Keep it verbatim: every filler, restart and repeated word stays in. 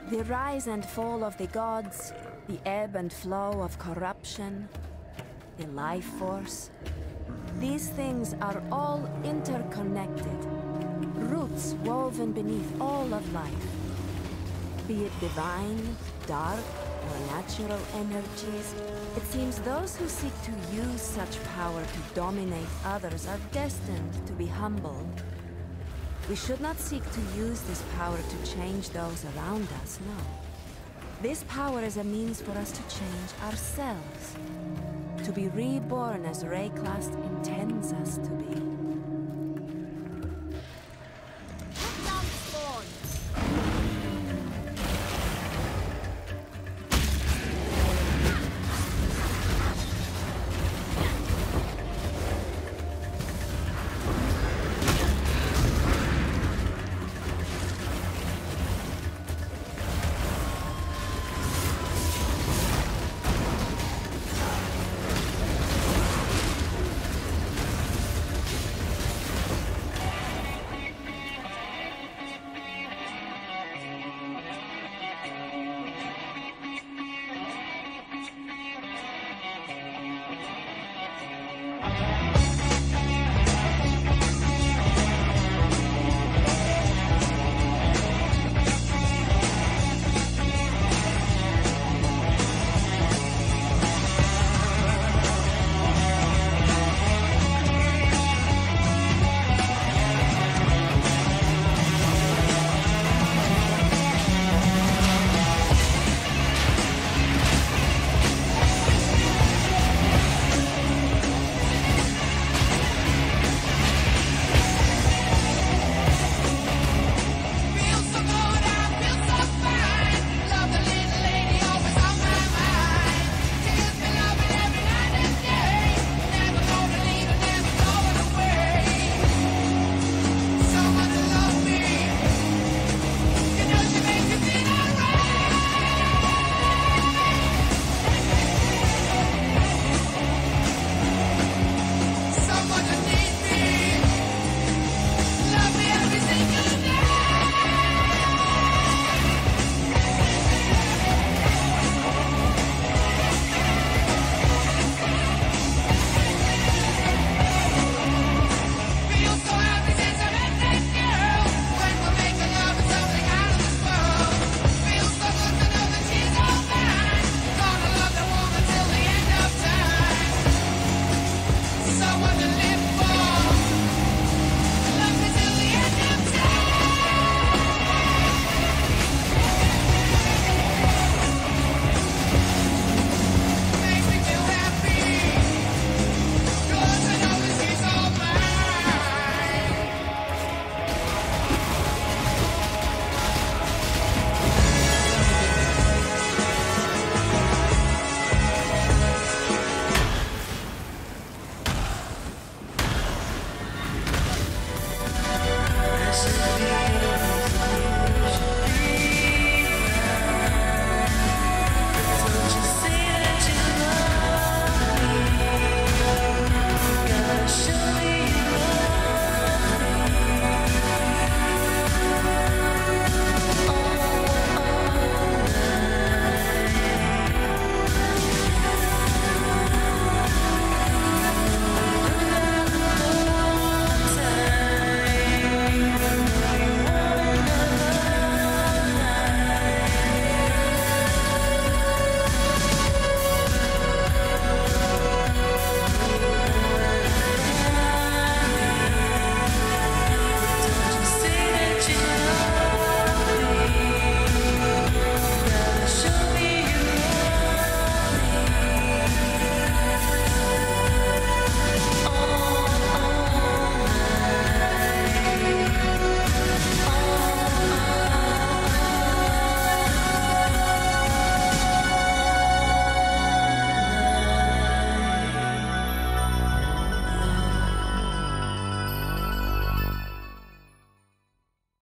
The rise and fall of the gods, the ebb and flow of corruption, the life force. These things are all interconnected, roots woven beneath all of life. Be it divine, dark, or natural energies, it seems those who seek to use such power to dominate others are destined to be humbled. We should not seek to use this power to change those around us, no. This power is a means for us to change ourselves, to be reborn as Wraeclast intends us to be.